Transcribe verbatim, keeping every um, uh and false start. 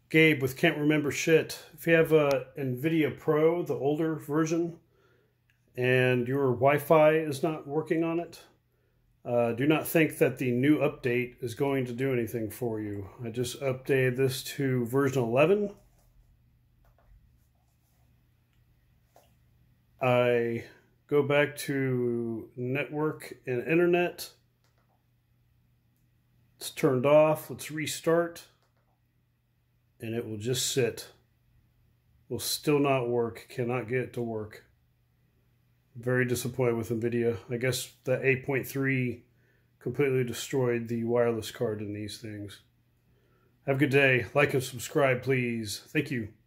Gabe with Can't Remember Shit. If you have a NVIDIA Pro, the older version, and your Wi-Fi is not working on it, uh, do not think that the new update is going to do anything for you. I just updated this to version eleven. I go back to network and internet. It's turned off. Let's restart. And it will just sit. Will still not work. Cannot get it to work. Very disappointed with NVIDIA. I guess the eight point three completely destroyed the wireless card in these things. Have a good day. Like and subscribe, please. Thank you.